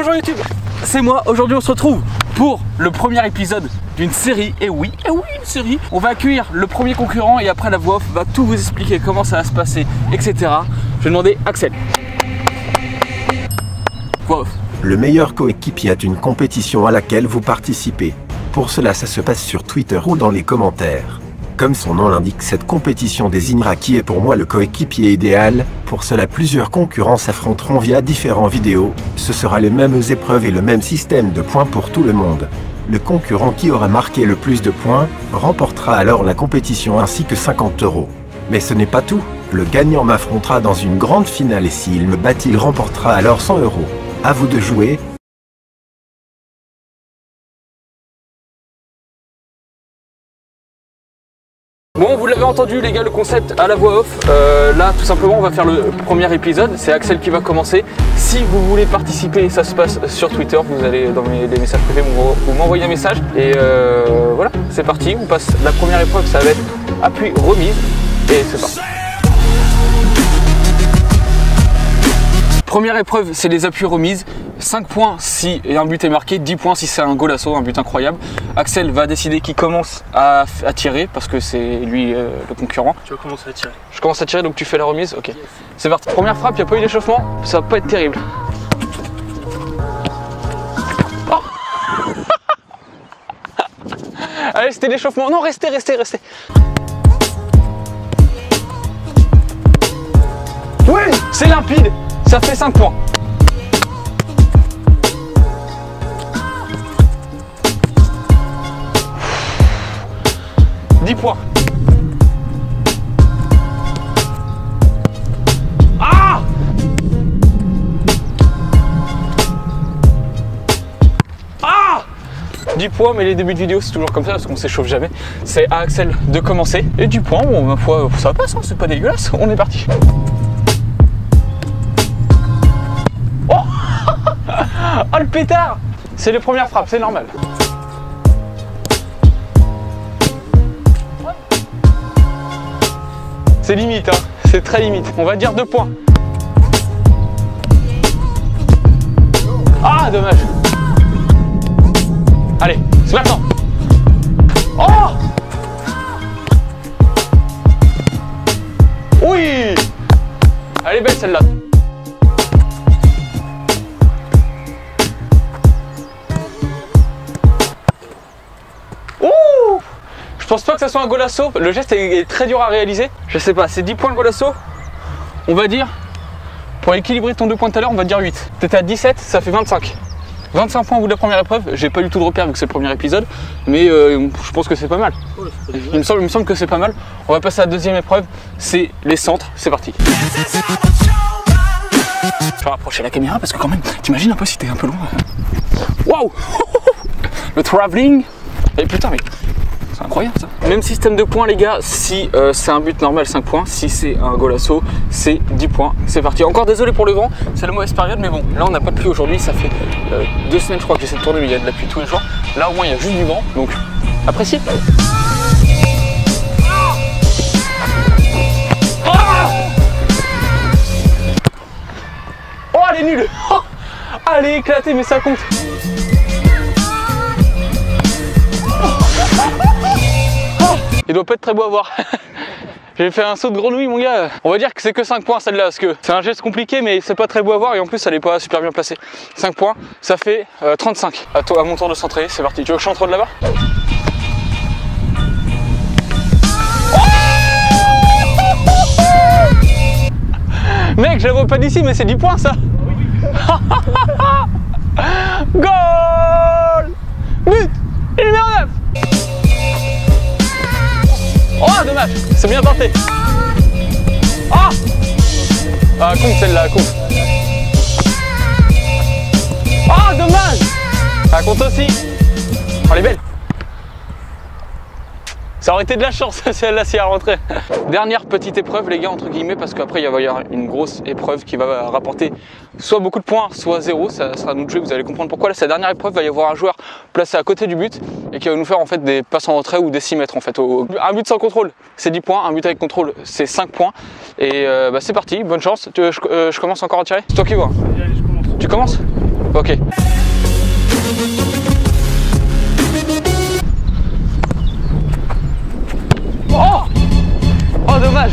bonjour YouTube, c'est moi. Aujourd'hui on se retrouve pour le premier épisode d'une série. Et oui, une série. On va accueillir le premier concurrent et après la voix off va tout vous expliquer comment ça va se passer, etc. Je vais demander Axel. Voix off. Le meilleur coéquipier est une compétition à laquelle vous participez. Pour cela, ça se passe sur Twitter ou dans les commentaires. Comme son nom l'indique, cette compétition désignera qui est pour moi le coéquipier idéal. Pour cela, plusieurs concurrents s'affronteront via différentes vidéos. Ce sera les mêmes épreuves et le même système de points pour tout le monde. Le concurrent qui aura marqué le plus de points remportera alors la compétition ainsi que 50 €. Mais ce n'est pas tout. Le gagnant m'affrontera dans une grande finale et s'il me bat, il remportera alors 100 €. À vous de jouer. Bon, vous l'avez entendu les gars, le concept à la voix off. Là tout simplement on va faire le premier épisode. C'est Axel qui va commencer. Si vous voulez participer, ça se passe sur Twitter. Vous allez dans les messages privés, vous m'envoyez un message. Et voilà, c'est parti. On passe la première épreuve, ça va être appui remise. Et c'est parti. Première épreuve, c'est les appuis remises. 5 points si un but est marqué, 10 points si c'est un golasso, un but incroyable. Axel va décider qui commence à tirer parce que c'est lui le concurrent. Tu vas commencer à tirer. Je commence à tirer, donc tu fais la remise. Ok, c'est parti. Première frappe, il n'y a pas eu d'échauffement, ça va pas être terrible. Oh allez, c'était l'échauffement. Non, restez. Oui, c'est limpide. Ça fait 5 points. Points. Ah 10 points, mais les débuts de vidéo c'est toujours comme ça parce qu'on s'échauffe jamais. C'est à Axel de commencer. Et 10 points, bon ma foi ça passe, hein, c'est pas dégueulasse, on est parti. Oh oh le pétard. C'est les premières frappes, c'est normal. C'est limite, hein. C'est très limite. On va dire 2 points. Ah, dommage. Allez, c'est maintenant. Oh oui. Elle est belle celle-là. Je pense pas que ça soit un golasso, le geste est très dur à réaliser. Je sais pas, c'est 10 points le golasso. On va dire, pour équilibrer ton 2 points tout à l'heure, on va dire 8. T'étais à 17, ça fait 25. 25 points au bout de la première épreuve. J'ai pas du tout de repère vu que c'est le premier épisode, mais je pense que c'est pas mal. Il me semble que c'est pas mal. On va passer à la deuxième épreuve, c'est les centres. C'est parti. Je vais rapprocher la caméra parce que quand même, t'imagines un peu si t'es un peu loin. Waouh. Le travelling. Et putain mais... c'est incroyable ça. Même système de points les gars, si c'est un but normal 5 points, si c'est un golasso c'est 10 points. C'est parti. Encore désolé pour le vent, c'est la mauvaise période mais bon, là on n'a pas de pluie aujourd'hui, ça fait 2 semaines je crois que j'essaie de tourner mais il y a de la pluie tous les jours. Là au moins il y a juste du vent, donc appréciez. Oh elle est nulle. Oh, elle est éclatée mais ça compte. Il doit pas être très beau à voir. J'ai fait un saut de grenouille mon gars. On va dire que c'est que 5 points celle-là parce que c'est un geste compliqué mais c'est pas très beau à voir et en plus elle est pas super bien placée. 5 points, ça fait 35. À mon tour de centrer, c'est parti. Tu veux que je centre de là-bas? Mec, je la vois pas d'ici mais c'est 10 points ça. Goal. But numéro 9. Oh dommage, c'est bien tenté. Ah compte celle-là, compte. Ah dommage. Ça compte aussi. Oh elle est belle. Ça aurait été de la chance celle-là si elle rentrait. Dernière petite épreuve les gars entre guillemets parce qu'après il va y avoir une grosse épreuve qui va rapporter soit beaucoup de points soit 0, ça sera à nous de jouer, vous allez comprendre pourquoi. Là cette dernière épreuve il va y avoir un joueur placé à côté du but et qui va nous faire en fait des passes en retrait ou des 6 mètres en fait. Un but sans contrôle c'est 10 points, un but avec contrôle c'est 5 points et c'est parti, bonne chance. Je commence encore à tirer. C'est toi qui vois. Allez, je commence. Tu commences? Ok. Oh! Oh dommage.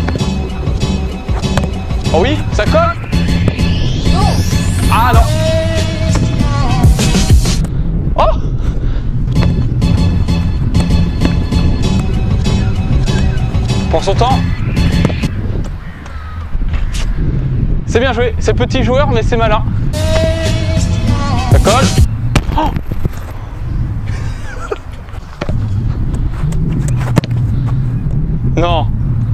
Oh oui, ça colle? Non. Ah non. Oh! Prends son temps. C'est bien joué, c'est petit joueur mais c'est malin. Ça colle. Oh! Non.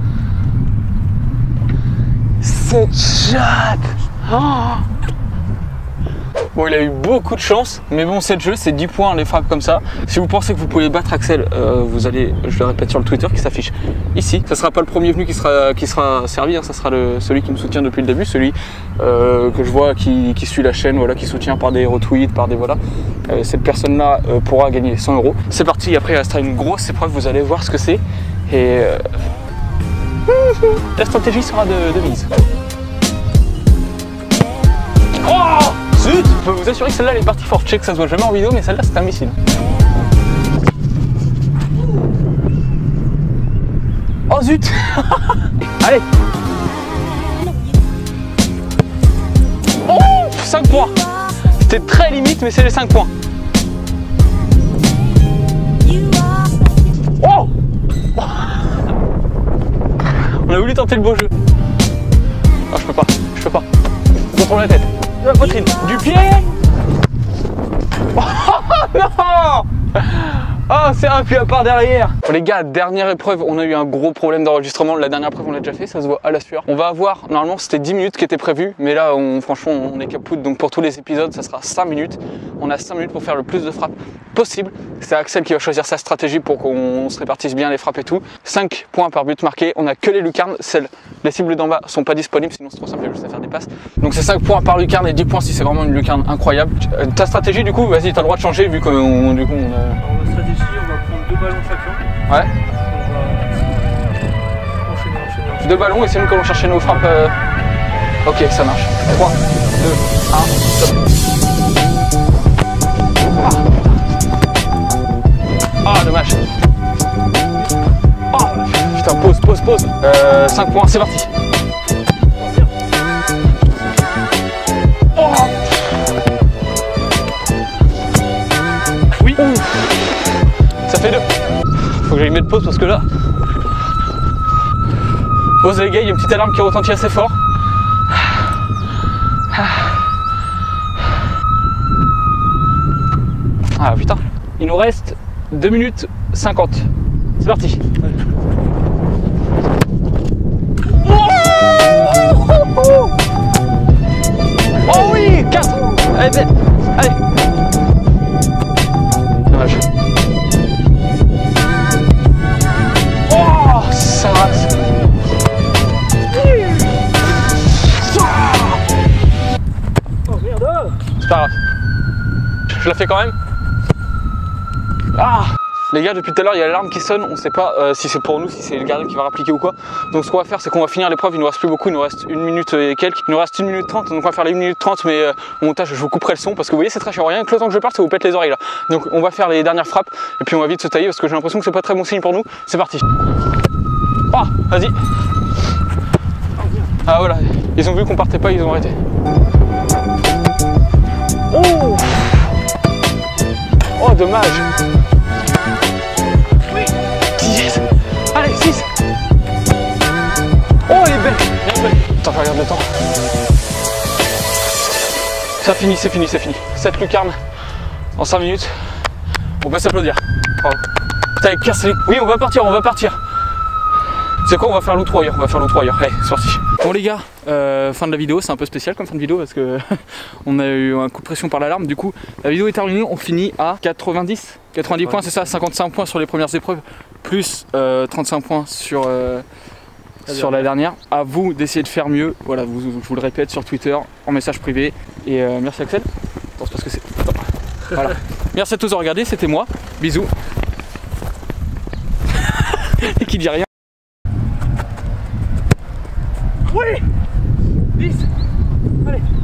Cette chatte. Oh! Bon, il a eu beaucoup de chance, mais bon, c'est le jeu, c'est 10 points les frappes comme ça. Si vous pensez que vous pouvez battre Axel, vous allez, je le répète sur le Twitter qui s'affiche ici. Ça sera pas le premier venu qui sera servi, hein, ça sera celui qui me soutient depuis le début, celui que je vois qui suit la chaîne, voilà, qui soutient par des retweets, par des voilà. Cette personne-là pourra gagner 100 €. C'est parti, après il restera une grosse épreuve, vous allez voir ce que c'est. Et la stratégie sera de mise. Oh! Zut! Je peux vous assurer que celle-là elle est partie forte. Je sais que ça se voit jamais en vidéo, mais celle-là c'est un missile. Oh zut! Allez! Oh! 5 points! C'était très limite, mais c'est les 5 points. Oh! On a voulu tenter le beau jeu. Oh, je peux pas. Contrôle la tête. La poitrine. Du pied. Oh non! Oh, c'est un pied à part derrière. Bon, les gars, dernière épreuve, on a eu un gros problème d'enregistrement. La dernière épreuve, on l'a déjà fait, ça se voit à la sueur. On va avoir, normalement, c'était 10 minutes qui étaient prévues, mais là, franchement, on est capoute. Donc, pour tous les épisodes, ça sera 5 minutes. On a 5 minutes pour faire le plus de frappes possible. C'est Axel qui va choisir sa stratégie pour qu'on se répartisse bien les frappes et tout. 5 points par but marqué. On a que les lucarnes. Les cibles d'en bas sont pas disponibles, sinon c'est trop simple, je sais faire des passes. Donc, c'est 5 points par lucarne et 10 points si c'est vraiment une lucarne incroyable. Ta stratégie, du coup, vas-y, t'as le droit de changer vu qu'on du coup, on a... stratégie, on va prendre 2 ballons chacun. Ouais. On va enchaîner. 2 ballons et c'est nous qui allons chercher nos frappes. Ok, ça marche. 3, 2, 1, stop. Ah, dommage. Oh, putain, pause. 5 points, c'est parti. Oh. Oui. Ça fait 2. Faut que j'aille mettre pause parce que là... Pause les gars, il y a une petite alarme qui retentit assez fort. Ah putain. Il nous reste 2 minutes 50. C'est parti. Oh oui, 4. Allez. Dommage. Oh, ça rase. Oh merde! C'est pas grave. Je la fais quand même. Ah! Les gars, depuis tout à l'heure, il y a l'alarme qui sonne. On sait pas si c'est pour nous, si c'est le gardien qui va rappliquer ou quoi. Donc ce qu'on va faire, c'est qu'on va finir l'épreuve. Il nous reste plus beaucoup, il nous reste 1 minute et quelques. Il nous reste 1 minute 30, donc on va faire les 1 minute 30, mais au montage, je vous couperai le son parce que vous voyez, c'est très chiant. Rien que le temps que je parte, ça vous pète les oreilles là. Donc on va faire les dernières frappes et puis on va vite se tailler parce que j'ai l'impression que c'est pas très bon signe pour nous. C'est parti. Ah, vas-y. Ah voilà, ils ont vu qu'on partait pas, ils ont arrêté. Oh! Oh, dommage. Oui. 10. Allez, 6. Oh, elle est belle. Bien joué. Attends, je regarde le temps. Ça finit, c'est fini. 7 lucarnes en 5 minutes. On peut s'applaudir. Bravo. Putain, elle casse les... Oui, on va partir. C'est quoi, on va faire l'outro ailleurs. Allez, c'est parti. Bon les gars, fin de la vidéo, c'est un peu spécial comme fin de vidéo parce que on a eu un coup de pression par l'alarme. Du coup, la vidéo est terminée, on finit à 90 points, c'est ça, 55 points sur les premières épreuves, plus 35 points sur la dernière. À vous d'essayer de faire mieux. Voilà, je vous le répète sur Twitter, en message privé. Et merci Axel. Attends, c'est parce que c'est... Voilà. Merci à tous de regarder, c'était moi. Bisous. Et qui dit rien. Oui! 10! Allez!